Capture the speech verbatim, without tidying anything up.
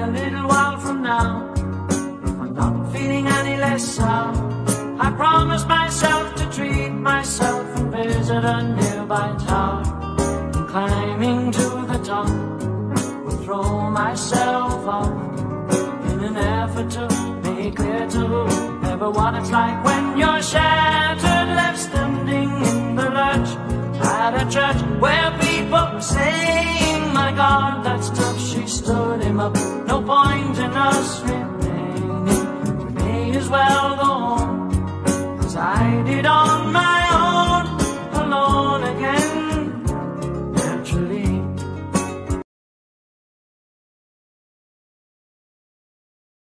a little while from now, if I'm not feeling any less sound, I promise myself to treat myself and visit a nearby tower. And climbing to the top, will throw myself out in an effort to make clear to whoever what it's like when you're shattered, left standing in the lurch at a church where people are saying, my God, that's tough. She stood him up. No point in us